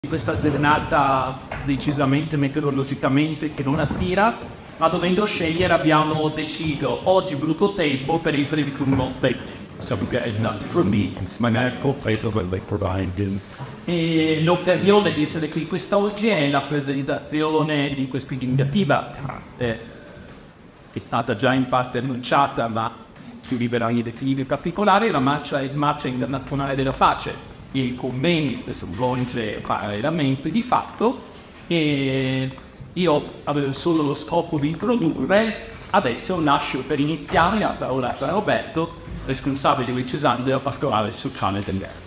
questa giornata decisamente meteorologicamente che non attira, ma dovendo scegliere abbiamo deciso oggi brutto tempo per il curriculum e l'occasione di essere qui quest'oggi è la presentazione di questa iniziativa che è stata già in parte annunciata, ma più liberali definire in particolare, la marcia internazionale della pace, il convegno che si svolge parallelamente di fatto, e io avevo solo lo scopo di introdurre. Adesso lascio per iniziare la parola a Roberto, responsabile diocesano della pastorale sociale dell'Erba.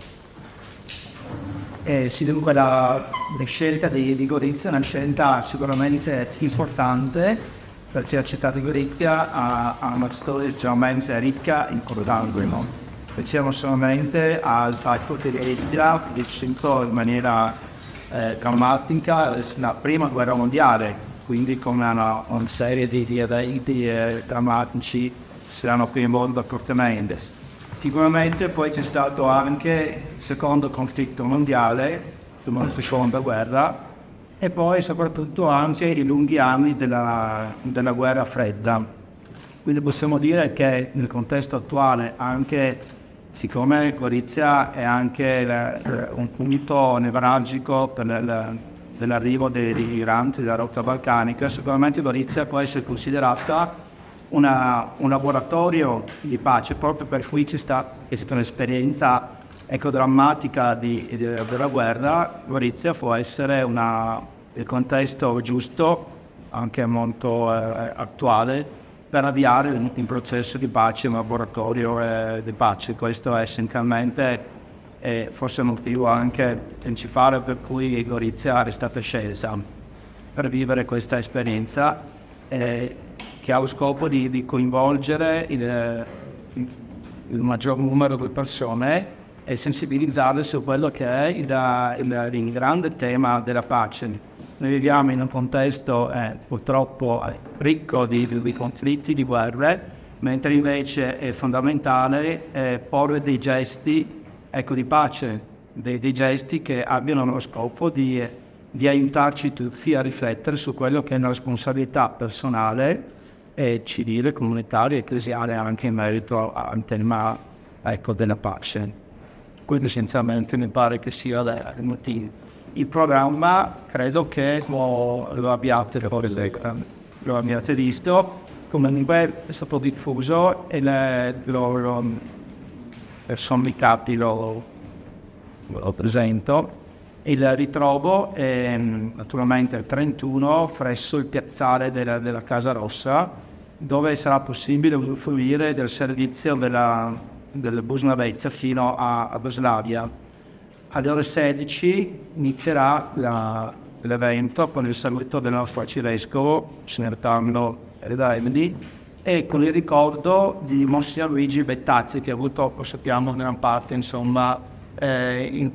Sì, dunque la scelta di Gorizia è una scelta sicuramente importante, perché la città di Gorizia ha una storia estremamente ricca in Cordaglia, no? Pensiamo solamente al fatto che Gorizia ha vissuto in maniera drammatica la prima guerra mondiale, quindi con una serie di eventi drammatici si erano coinvolti fortemente. Sicuramente poi c'è stato anche il secondo conflitto mondiale, la seconda guerra, e poi soprattutto anche i lunghi anni della guerra fredda. Quindi possiamo dire che nel contesto attuale, anche siccome Gorizia è anche un punto nevralgico per dell'arrivo dei migranti della rotta balcanica, sicuramente Gorizia può essere considerata un laboratorio di pace, proprio per cui c'è stata un'esperienza drammatica della guerra. Gorizia può essere il contesto giusto, anche molto attuale, per avviare un processo di pace, un laboratorio di pace. Questo è essenzialmente forse il motivo anche principale per cui Gorizia è stata scelta per vivere questa esperienza, che ha lo scopo di coinvolgere il maggior numero di persone e sensibilizzarle su quello che è il grande tema della pace. Noi viviamo in un contesto purtroppo ricco di conflitti, di guerre, mentre invece è fondamentale porre dei gesti di pace, dei gesti che abbiano lo scopo di aiutarci tutti a riflettere su quello che è una responsabilità personale e civile, comunitaria e ecclesiale anche in merito al tema della pace. Questo essenzialmente mi pare che sia il motivo. Il programma credo che lo abbiate visto, comunque è stato diffuso e per sommi capi lo presento. Il ritrovo è naturalmente il 31 presso il piazzale della Casa Rossa, dove sarà possibile usufruire del servizio del bus navetta fino a Breslavia. Alle ore 16 inizierà l'evento con il saluto del nostro arcivescovo, Signor Carlo Redemedi, e con il ricordo di Monsignor Luigi Bettazzi, che purtroppo sappiamo in gran parte, insomma, in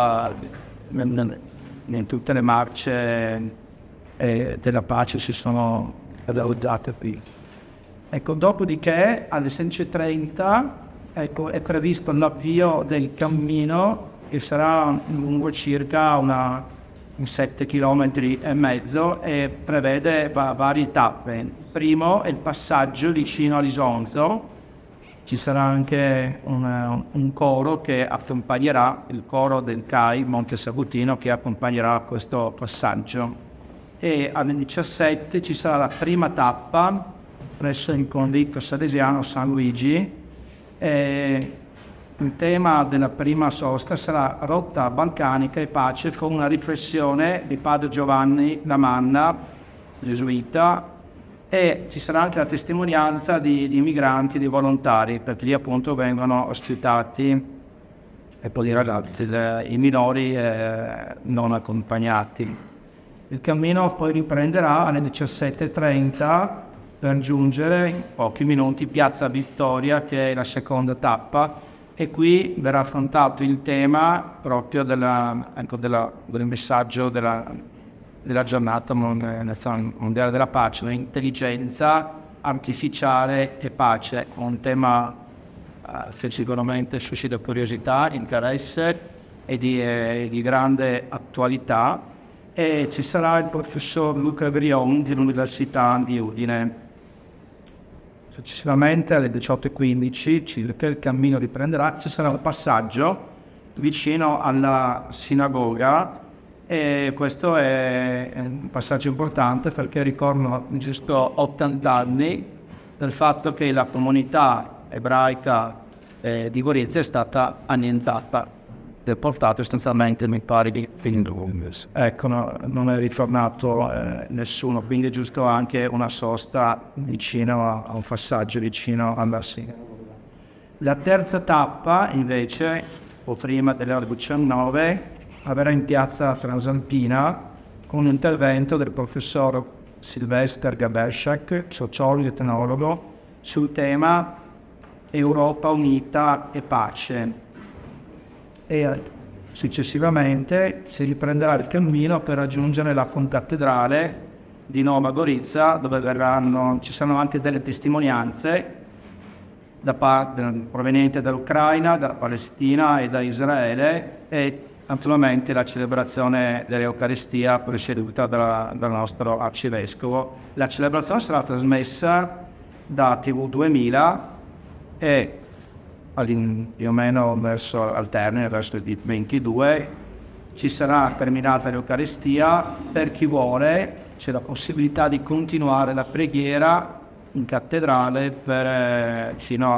tutte le marce della pace si sono realizzate qui. Dopodiché alle 16:30 è previsto l'avvio del cammino, che sarà lungo circa 7,5 km e prevede varie tappe. Primo è il passaggio vicino all'Isonzo. Ci sarà anche un coro che accompagnerà, il coro del CAI Monte Sabutino, che accompagnerà questo passaggio. E alle 17 ci sarà la prima tappa presso il convitto salesiano San Luigi. Il tema della prima sosta sarà rotta balcanica e pace, con una riflessione di padre Giovanni Lamanna, gesuita, e ci sarà anche la testimonianza di migranti, di volontari, perché lì appunto vengono ospitati e poi i ragazzi, i minori non accompagnati. Il cammino poi riprenderà alle 17:30 per giungere in pochi minuti Piazza Vittoria, che è la seconda tappa, e qui verrà affrontato il tema proprio del messaggio della giornata mondiale della pace, l'intelligenza artificiale e pace, un tema che sicuramente suscita curiosità, interesse, di grande attualità, e ci sarà il professor Luca Brion dell'Università di Udine. Successivamente alle 18:15 circa il cammino riprenderà, ci sarà un passaggio vicino alla sinagoga, e questo è un passaggio importante perché ricordo giusto 80 anni del fatto che la comunità ebraica di Gorizia è stata annientata, deportata essenzialmente, mi pare, di Findus. Ecco, non è ritornato nessuno, quindi è giusto anche una sosta vicino a un passaggio vicino alla sinagoga. La terza tappa invece, o prima delle ore 19, avverrà in piazza Transalpina con un intervento del professor Sylvester Gabershak, sociologo e etnologo, sul tema Europa unita e pace. E successivamente si riprenderà il cammino per raggiungere la concattedrale di Nova Gorizia, dove ci saranno anche delle testimonianze provenienti dall'Ucraina, dalla Palestina e da Israele, e naturalmente la celebrazione dell'Eucaristia presieduta dal nostro arcivescovo. La celebrazione sarà trasmessa da TV 2000 e più o meno al termine, verso il 22, ci sarà terminata l'Eucaristia. Per chi vuole c'è la possibilità di continuare la preghiera in cattedrale fino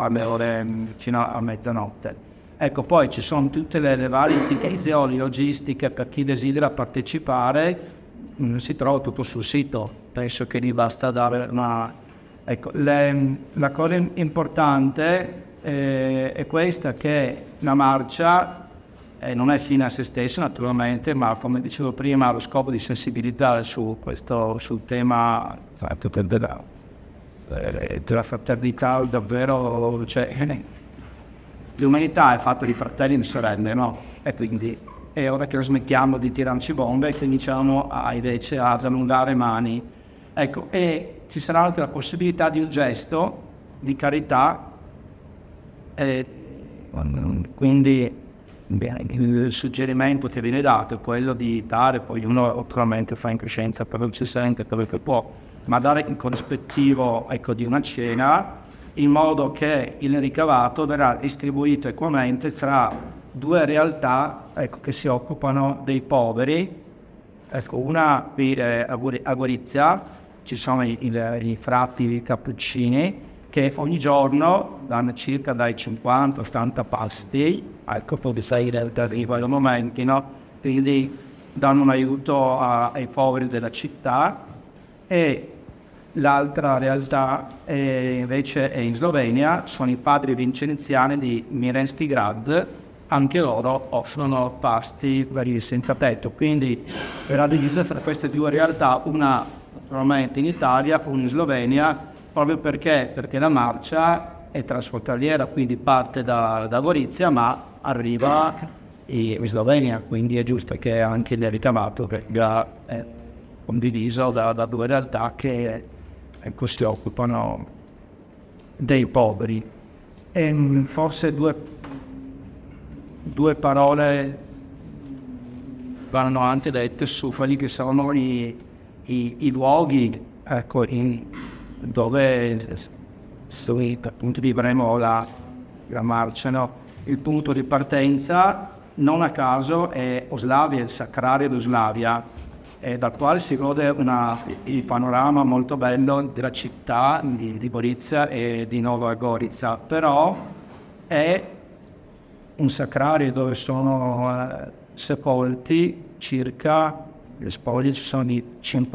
a mezzanotte. Ecco, poi ci sono tutte le varie indicazioni logistiche per chi desidera partecipare, si trova tutto sul sito, penso che gli basta dare una... Ecco, la cosa importante è questa, che la marcia non è fine a se stessa naturalmente, ma come dicevo prima ha lo scopo di sensibilizzare sul tema della fraternità, davvero, cioè, l'umanità è fatta di fratelli e di sorelle, no? E quindi è ora che smettiamo di tirarci bombe e che iniziamo invece a allungare mani. Ecco, e ci sarà anche la possibilità di un gesto di carità, quindi il suggerimento che viene dato è quello di dare, poi uno naturalmente fa in coscienza per non si sente quello che può, ma dare in corrispettivo, ecco, di una cena, in modo che il ricavato verrà distribuito equamente tra due realtà, ecco, che si occupano dei poveri. Ecco, una qui a Gorizia ci sono i frati cappuccini che ogni giorno danno circa dai 50-80 pasti, ecco, poi arrivano i momenti, no? Quindi danno un aiuto ai poveri della città. E l'altra realtà invece è in Slovenia, sono i padri vincenziani di Mirenski Grad, anche loro offrono pasti per i senza tetto, quindi verrà divisa fra queste due realtà, una naturalmente in Italia, una in Slovenia, proprio perché la marcia è transfrontaliera, quindi parte da Gorizia ma arriva in Slovenia, quindi è giusto che anche il ricavato venga condiviso da due realtà che si occupano dei poveri. E forse due parole vanno anche dette su quelli che sono i luoghi, ecco, dove appunto vivremo la marcia, no? Il punto di partenza non a caso è Oslavia, il sacrario di Oslavia, dal quale si gode il panorama molto bello della città di Gorizia e di Nova Gorizia, però è un sacrario dove sono sepolti circa, le spoglie ci sono di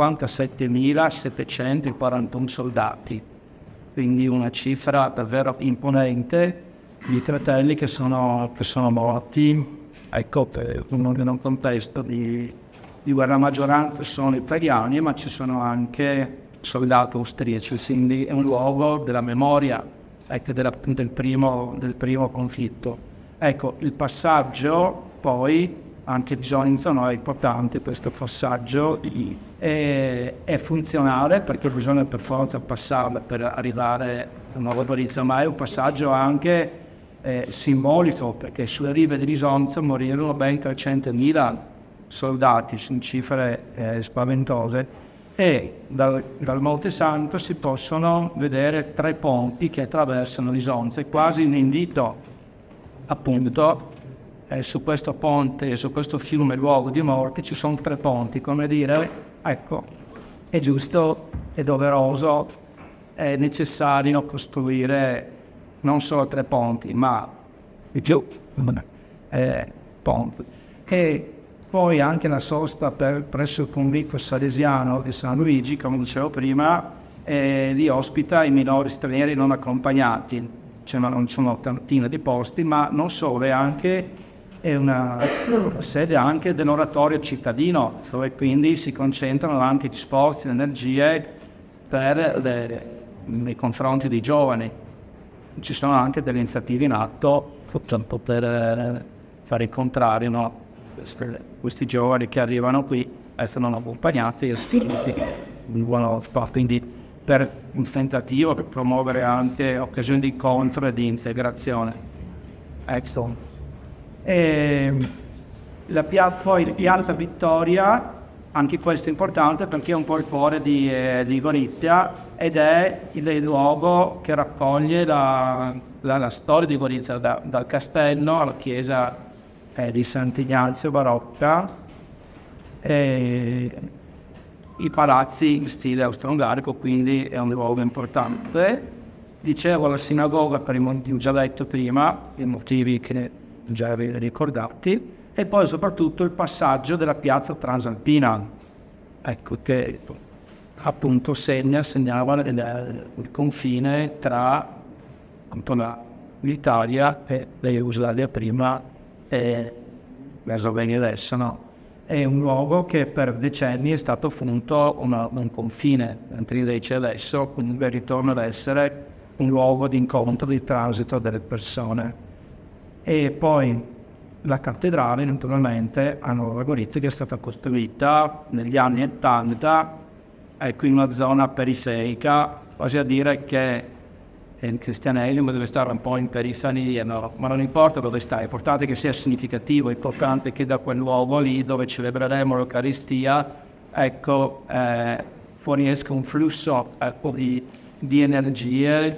57.741 soldati, quindi una cifra davvero imponente di fratelli che sono morti, ecco, in un contesto di guerra. La maggioranza sono italiani, ma ci sono anche soldati austriaci, quindi è un luogo della memoria, ecco, del primo conflitto. Ecco, il passaggio poi, anche bisogna, è importante questo passaggio, è funzionale perché bisogna per forza passarlo per arrivare a Nuova Gorizia, ma è un passaggio anche simbolico, perché sulle rive dell'Isonzo morirono ben 300.000 soldati, sono cifre spaventose, e dal Monte Santo si possono vedere 3 ponti che attraversano l'Isonzo, è quasi un invito appunto su questo ponte, su questo fiume luogo di morte ci sono 3 ponti, come dire, ecco, è giusto, è doveroso, è necessario costruire non solo 3 ponti, ma di più ponti. E poi anche la sosta presso il convitto salesiano di San Luigi, come dicevo prima, li ospita i minori stranieri non accompagnati, cioè non sono 80 di posti, ma non solo, è una sede anche dell'oratorio cittadino, dove quindi si concentrano anche gli sforzi e le energie nei confronti dei giovani. Ci sono anche delle iniziative in atto per fare il contrario, no? Questi giovani che arrivano qui essere non accompagnati e spinti in buono sport, quindi per un tentativo per promuovere anche occasioni di incontro e di integrazione. Ecco. Poi Piazza Vittoria, anche questo è importante perché è un po' il cuore di Gorizia ed è il luogo che raccoglie la storia di Gorizia, dal castello alla chiesa di Sant'Ignazio barocca, i palazzi in stile austro-ungarico, quindi è un luogo importante. Dicevo la sinagoga per i motivi già detto prima, i motivi che già avevi ricordati, e poi soprattutto il passaggio della piazza Transalpina, ecco, che appunto segnava il confine tra appunto l'Italia e la Jugoslavia prima e la Slovenia adesso, no? È un luogo che per decenni è stato appunto un confine tra invece adesso, quindi ritorna ad essere un luogo di incontro, di transito delle persone. E poi la cattedrale naturalmente a Nuova Gorizia, che è stata costruita negli anni 80, ecco, in una zona periferica, quasi a dire che il cristianesimo deve stare un po' in periferia, no? Ma non importa dove sta, è importante che sia significativo, è importante che da quel luogo lì dove celebreremo l'Eucaristia, ecco, fuoriesca un flusso di energie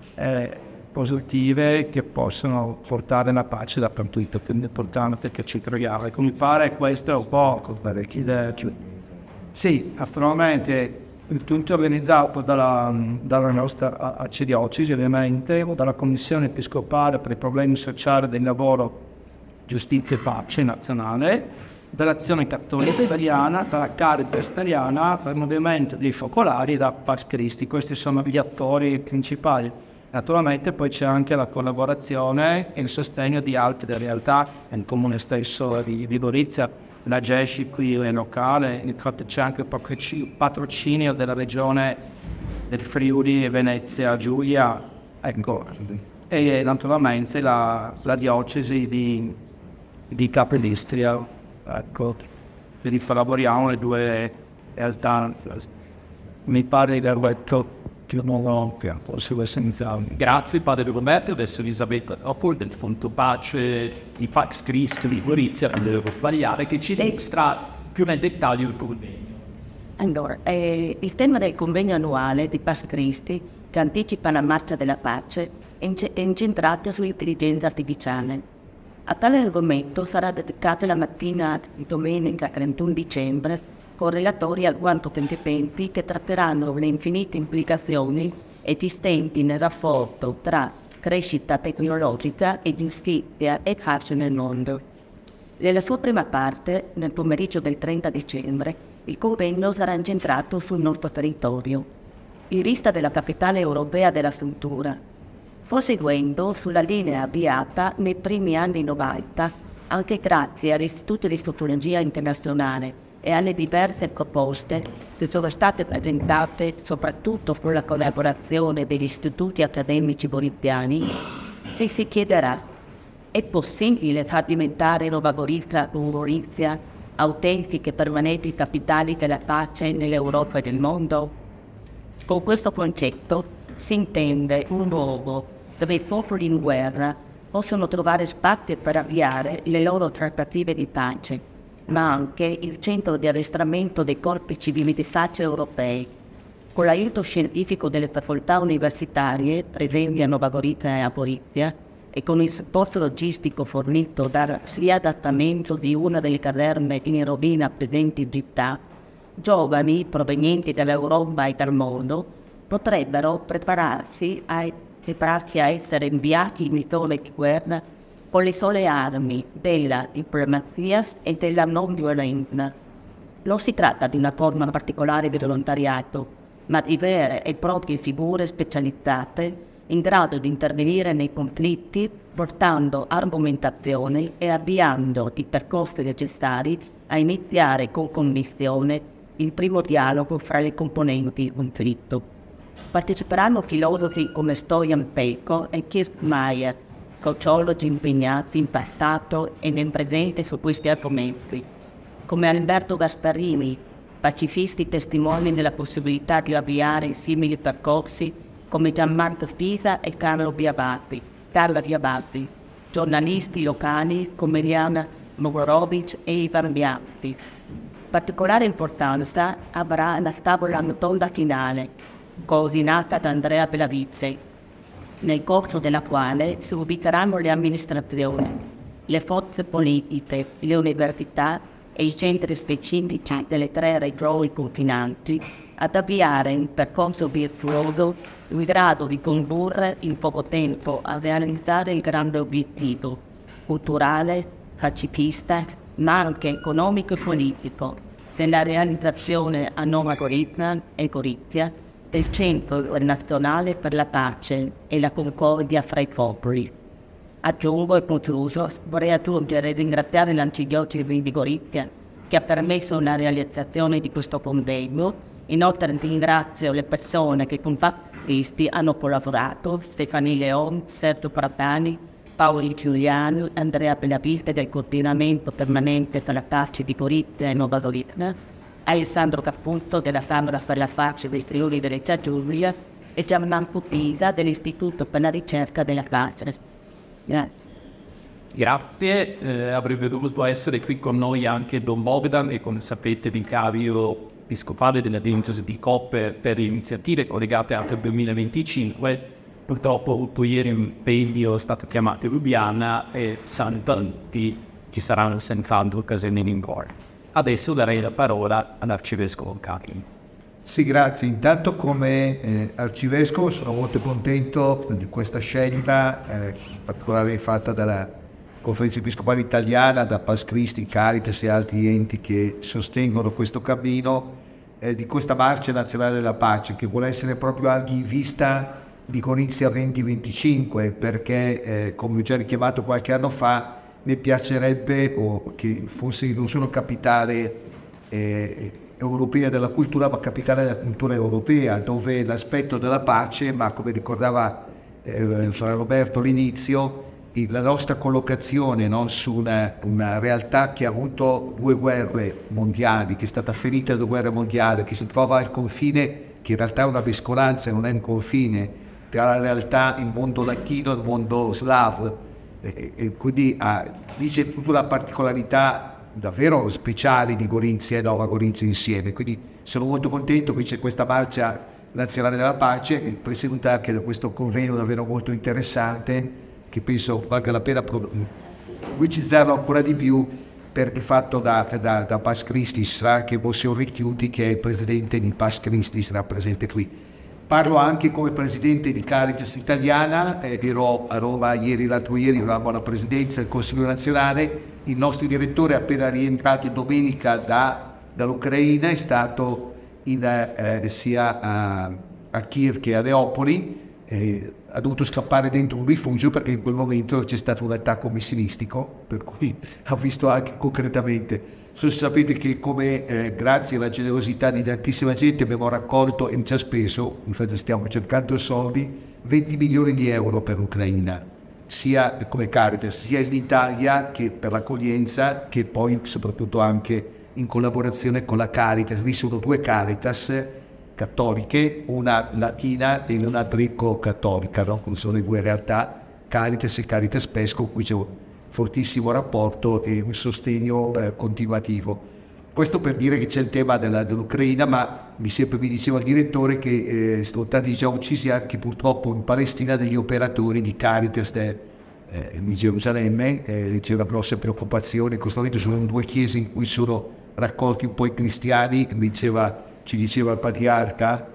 positive che possono portare la pace dappertutto. Quindi è importante che ci troviamo. E come fare questo è un po' per chiederci. Sì, naturalmente il tutto organizzato dalla nostra arcidiocesi, ovviamente, dalla Commissione Episcopale per i problemi sociali del lavoro, giustizia e pace nazionale, dall'Azione Cattolica Italiana, dalla Caritas Italiana, dal Movimento dei Focolari e da Pax Christi. Questi sono gli attori principali. Naturalmente poi c'è anche la collaborazione e il sostegno di altre realtà, il comune stesso di Gorizia, la GESCI qui è locale, c'è anche il patrocinio della regione del Friuli e Venezia Giulia, ecco, e naturalmente la diocesi di Capodistria, ecco, quindi collaboriamo le due realtà. Mi pare di aver detto più o meno essenziale. Grazie padre Roberto, adesso Elisabetta Oppor del Fondo Pace di Pax Christi di Gorizia, non devo sbagliare, che ci extra più nel dettaglio il convegno. Allora, il tema del convegno annuale di Pax Christi, che anticipa la marcia della pace, è incentrato sull'intelligenza artificiale. A tale argomento sarà dedicato la mattina di domenica 31 dicembre con relatori alquanto competenti che tratteranno le infinite implicazioni esistenti nel rapporto tra crescita tecnologica e giustizia e pace nel mondo. Nella sua prima parte, nel pomeriggio del 30 dicembre, il convegno sarà incentrato sul nostro territorio, in vista della capitale europea della struttura, proseguendo sulla linea avviata nei primi anni 90, anche grazie all'Istituto di Sociologia Internazionale e alle diverse proposte che sono state presentate soprattutto con la collaborazione degli istituti accademici goriziani, ci si chiederà: è possibile far diventare Nuova Gorizia autentiche e permanenti capitali della pace nell'Europa e nel mondo? Con questo concetto si intende un luogo dove i popoli in guerra possono trovare spazio per avviare le loro trattative di pace, ma anche il centro di addestramento dei corpi civili di pace europei. Con l'aiuto scientifico delle facoltà universitarie presenti a Nova Gorica e a Gorizia e con il supporto logistico fornito dal riadattamento di una delle caserme in rovina presenti in città, giovani provenienti dall'Europa e dal mondo potrebbero prepararsi a essere inviati in zone di guerra con le sole armi della diplomazia e della non violenza. Non si tratta di una forma particolare di volontariato, ma di vere e proprie figure specializzate in grado di intervenire nei conflitti, portando argomentazione e avviando i percorsi necessari a iniziare con convinzione il primo dialogo fra le componenti del conflitto. Parteciperanno filosofi come Stojan Pelko e Kirk Mayer, sociologi impegnati in passato e nel presente su questi argomenti, come Alberto Gasparini, pacifisti testimoni della possibilità di avviare simili percorsi come Gianmarco Spisa e Carla Diabati, giornalisti locali come Liana Mogorovic e Ivan Bianchi. Particolare importanza avrà la tavola rotonda finale, coordinata da Andrea Bellavizze, nel corso della quale si ubicheranno le amministrazioni, le forze politiche, le università e i centri specifici delle 3 regioni confinanti ad avviare un percorso virtuoso in grado di condurre in poco tempo a realizzare il grande obiettivo culturale, pacifista, ma anche economico e politico, nella realizzazione a Nova Gorica e Gorizia del Centro Nazionale per la Pace e la Concordia fra i popoli. Aggiungo e concluso, vorrei aggiungere e ringraziare l'Arcidiocesi di Gorizia che ha permesso la realizzazione di questo convegno. Inoltre ringrazio le persone che con Cristi hanno collaborato, Stefani Leon, Sergio Pratani, Paolo Giuliano, Andrea Bellavite del coordinamento permanente per la pace di Gorizia e Nova Gorica, Alessandro Caputo della Camera per la pace del Friuli Venezia Giulia e Gianmarco Pisa dell'Istituto per la ricerca della pace. Grazie. Grazie, avrebbe dovuto essere qui con noi anche Don Bogdan e, come sapete, vicario episcopale della diocesi di Koper per iniziative collegate anche al 2025. Purtroppo ho avuto ieri un impegno, è stato chiamato a Lubiana e Sant'Anti ci saranno senz'altro occasioni in incontro. Adesso darei la parola all'Arcivescovo Cari. Sì, grazie. Intanto come Arcivescovo sono molto contento di questa scelta, in particolare fatta dalla Conferenza Episcopale Italiana, da Pax Christi, Caritas e altri enti che sostengono questo cammino, di questa Marcia Nazionale della Pace, che vuole essere proprio anche in vista di Gorizia 2025, perché, come ho già richiamato qualche anno fa, mi piacerebbe che fosse non solo capitale europea della cultura, ma capitale della cultura europea, dove l'aspetto della pace, ma come ricordava Roberto all'inizio, la nostra collocazione su una realtà che ha avuto 2 guerre mondiali, che è stata ferita da 2 guerre mondiali, che si trova al confine, che in realtà è una mescolanza, non è un confine, tra la realtà, il mondo latino e il mondo slavo, e quindi dice tutta la particolarità davvero speciali di Gorizia e Nova Gorizia insieme. Quindi sono molto contento che c'è questa Marcia Nazionale della Pace, presieduta anche da questo convegno davvero molto interessante, che penso valga la pena pubblicizzarlo ancora di più, perché fatto da Pax Christis, anche Monsignor Ricchiuti, che è il presidente di Pax Christis, rappresenta qui. Parlo anche come presidente di Caritas Italiana, ero a Roma l'altro ieri, eravamo alla presidenza del Consiglio nazionale, il nostro direttore è appena rientrato domenica dall'Ucraina, è stato sia a Kiev che a Leopoli, ha dovuto scappare dentro un rifugio perché in quel momento c'è stato un attacco missilistico, per cui ha visto anche concretamente. Sapete che come grazie alla generosità di tantissima gente abbiamo raccolto e ci ha speso, infatti stiamo cercando soldi, 20 milioni di euro per l'Ucraina, sia come Caritas, sia in Italia che per l'accoglienza, che poi soprattutto anche in collaborazione con la Caritas. Lì sono 2 Caritas cattoliche, una latina e una greco-cattolica, no? Sono le 2 realtà Caritas e Caritas PES, con cui c'è un fortissimo rapporto e un sostegno continuativo. Questo per dire che c'è il tema dell'Ucraina, ma mi diceva il direttore che sono stati già uccisi anche purtroppo in Palestina degli operatori di Caritas di Gerusalemme. C'è una grossa preoccupazione. In questo momento sono 2 chiese in cui sono raccolti un po' i cristiani. Ci diceva il patriarca,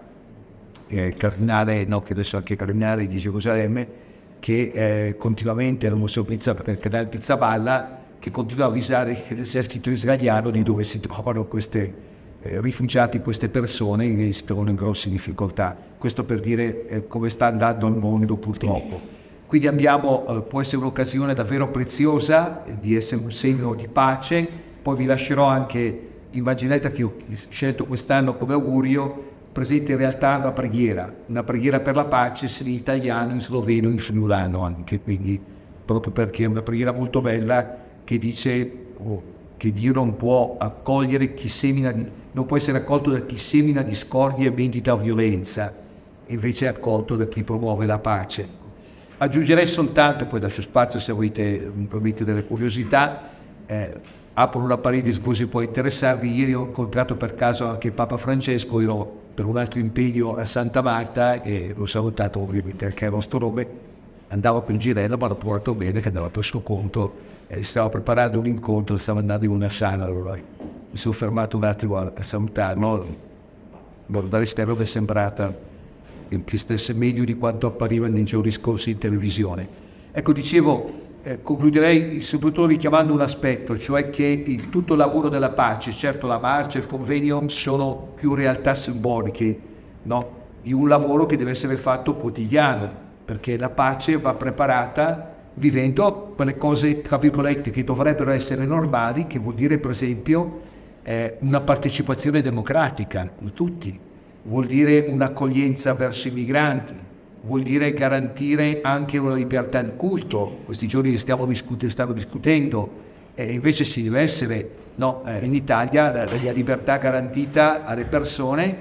cardinale, no, che adesso anche cardinale di Gerusalemme, che continuamente erano sorpresa per il canale Pizzaballa, che continua a avvisare l'esercito israeliano di dove si trovano questi rifugiati, queste persone che si trovano in grosse difficoltà. Questo per dire come sta andando il mondo purtroppo. Quindi può essere un'occasione davvero preziosa di essere un segno di pace. Poi vi lascerò anche l'immaginetta che ho scelto quest'anno come augurio, presente in realtà una preghiera per la pace, sia in italiano, in sloveno, in friulano anche, quindi proprio perché è una preghiera molto bella che dice che Dio non può accogliere non può essere accolto da chi semina discordia e vendita violenza, invece è accolto da chi promuove la pace. Aggiungerei soltanto, poi lascio spazio se avete delle curiosità, apro una parentesi così può interessarvi. Ieri ho incontrato per caso anche Papa Francesco, ero per un altro impegno a Santa Marta e l'ho salutato ovviamente anche a nostro nome. Andavo per girello, ma l'ho trovato bene che andava per suo conto, stavo preparando un incontro, stavo andando in una sala, allora mi sono fermato un attimo a salutarlo. Dall'esterno mi è sembrata che stesse meglio di quanto appariva nei giorni scorsi in televisione. Ecco, dicevo, concluderei soprattutto richiamando un aspetto, cioè che tutto il lavoro della pace, certo la marcia e il convegno sono più realtà simboliche, no? Di un lavoro che deve essere fatto quotidiano, perché la pace va preparata vivendo quelle cose, tra virgolette, che dovrebbero essere normali, che vuol dire per esempio una partecipazione democratica di tutti, vuol dire un'accoglienza verso i migranti, vuol dire garantire anche una libertà di culto. Questi giorni stiamo discutendo, invece si deve essere, no, in Italia la libertà garantita alle persone,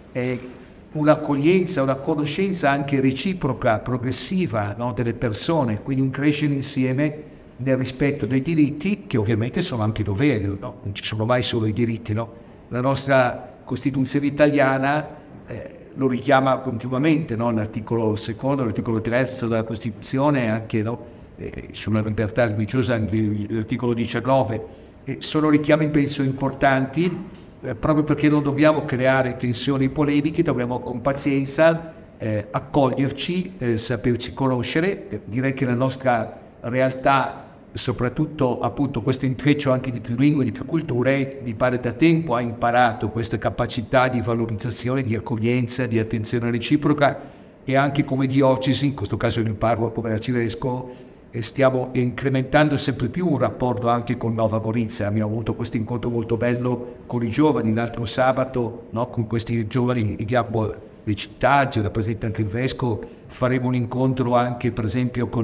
un'accoglienza, una conoscenza anche reciproca, progressiva, no, delle persone, quindi un crescere insieme nel rispetto dei diritti, che ovviamente sono anche doveri, no? Non ci sono mai solo i diritti, no? La nostra Costituzione italiana lo richiama continuamente, no? L'articolo 2, l'articolo 3 della Costituzione, anche, no? Sulla libertà religiosa, anche l'articolo 19, sono richiami penso importanti, proprio perché non dobbiamo creare tensioni polemiche, dobbiamo con pazienza accoglierci, saperci conoscere. Direi che la nostra realtà, soprattutto appunto questo intreccio anche di più lingue, di più culture, mi pare da tempo ha imparato questa capacità di valorizzazione, di accoglienza, di attenzione reciproca, e anche come diocesi, in questo caso io parlo come arcivescovo, stiamo incrementando sempre più un rapporto anche con Nova Gorizia. Abbiamo avuto questo incontro molto bello con i giovani l'altro sabato, no? Con questi giovani abbiamo le città, c'è rappresenta anche il vescovo. Faremo un incontro anche per esempio con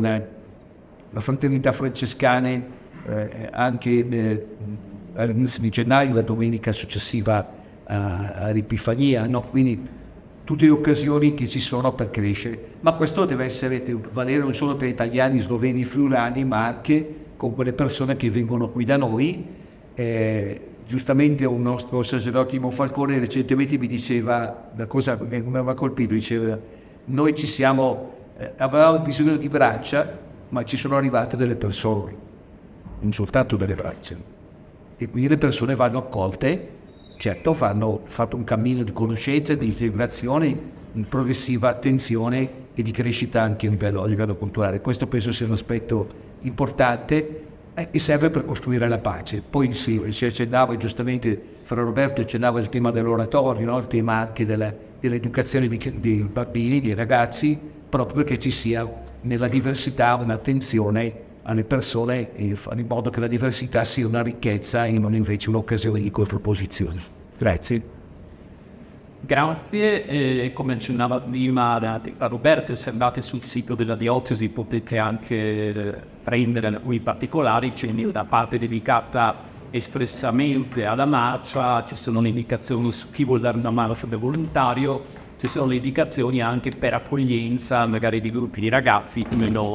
la fraternità francescane anche all'inizio di gennaio, la domenica successiva all'Epifania, no? Quindi tutte le occasioni che ci sono per crescere, ma questo deve valere non solo per italiani, sloveni, friulani, ma anche con quelle persone che vengono qui da noi. Giustamente un nostro sacerdote Falcone recentemente mi diceva una cosa che mi aveva colpito, diceva: noi avevamo bisogno di braccia, ma ci sono arrivate delle persone, non soltanto delle braccia, e quindi le persone vanno accolte. Certo, hanno fatto un cammino di conoscenza, di integrazione, in progressiva attenzione e di crescita anche a livello culturale. Questo penso sia un aspetto importante e serve per costruire la pace. Poi si accennava, giustamente Fra Roberto accennava il tema dell'oratorio, no? Il tema anche dell'educazione dei bambini, dei ragazzi, proprio perché ci sia nella diversità un'attenzione alle persone e fare in modo che la diversità sia una ricchezza e non invece un'occasione di contrapposizione. Grazie. Grazie, come accennava prima Roberto, se andate sul sito della diocesi potete anche prendere alcuni particolari. C'è una parte dedicata espressamente alla marcia, ci sono le indicazioni su chi vuole dare una mano come volontario, ci sono le indicazioni anche per accoglienza magari di gruppi di ragazzi meno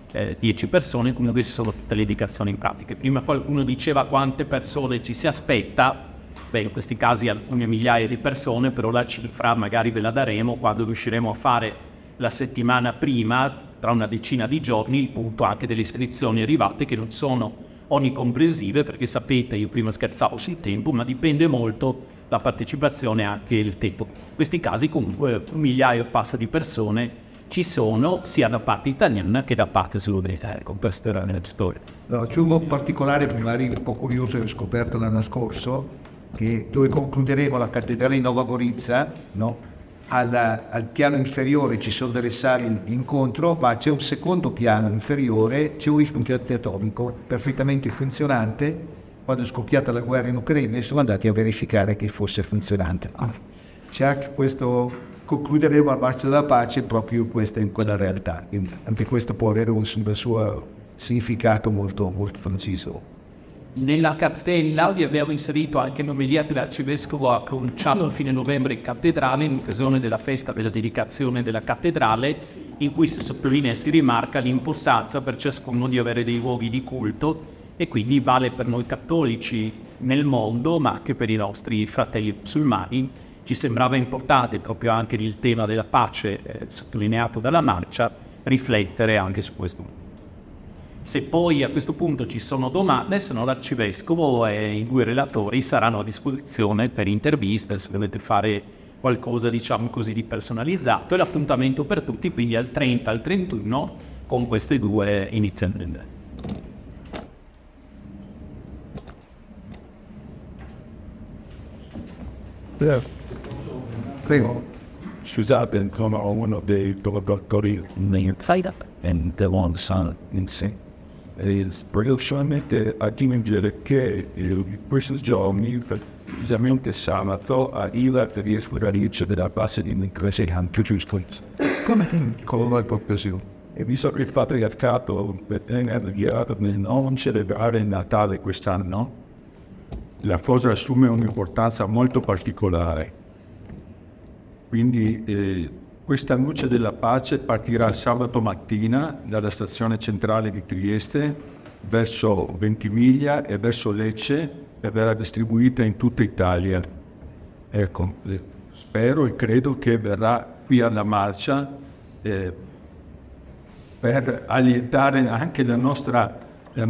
10 persone, quindi queste sono tutte le indicazioni pratiche. Prima qualcuno diceva quante persone ci si aspetta, beh, in questi casi alcune migliaia di persone, però la cifra magari ve la daremo quando riusciremo a fare la settimana prima, tra una decina di giorni, il punto anche delle iscrizioni arrivate, che non sono onnicomprensive, perché sapete, io prima scherzavo sul tempo, ma dipende molto la partecipazione e anche il tempo. In questi casi comunque 1 migliaio e passa di persone ci sono, sia da parte italiana che da parte slovena. Ecco, questa era la storia. No, c'è un particolare, magari un po' curioso, che ho scoperto l'anno scorso, che dove concluderemo la cattedrale di Nova Gorica, no? Al piano inferiore ci sono delle sale di incontro, ma c'è un secondo piano inferiore, c'è un rifugio atomico perfettamente funzionante. Quando è scoppiata la guerra in Ucraina siamo andati a verificare che fosse funzionante. C'è anche questo, concluderemo al Marcia della Pace proprio questa in quella realtà. Quindi anche questo può avere un suo significato molto, molto preciso. Nella cartella vi abbiamo inserito anche l'omelia che l'arcivescovo ha pronunciato a fine novembre in cattedrale in occasione della festa della dedicazione della cattedrale, in cui si sottolinea e si rimarca l'importanza per ciascuno di avere dei luoghi di culto, e quindi vale per noi cattolici nel mondo, ma anche per i nostri fratelli musulmani. Ci sembrava importante, proprio anche nel tema della pace sottolineato dalla marcia, riflettere anche su questo. Se poi a questo punto ci sono domande, se no l'arcivescovo e i 2 relatori saranno a disposizione per interviste, se volete fare qualcosa, diciamo così, di personalizzato, e l'appuntamento per tutti quindi al 30 al 31 con queste 2 iniziative. Prego. Scusate, sono uno dei collaboratori in and the one son in sé. Praticamente aggiungere che questo giorno, precisamente sabato, arriva riesco a ricevere la base di ingresso anche giusto. Come proprio. E visto che il patriarcato nel non celebrare il Natale quest'anno, la cosa assume un'importanza molto particolare. Quindi questa luce della pace partirà sabato mattina dalla stazione centrale di Trieste verso Ventimiglia e verso Lecce e verrà distribuita in tutta Italia. Ecco, spero e credo che verrà qui alla marcia per allietare anche il nostro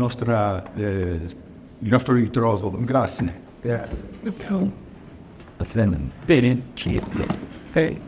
ritrovo. Grazie. Bene. Hey.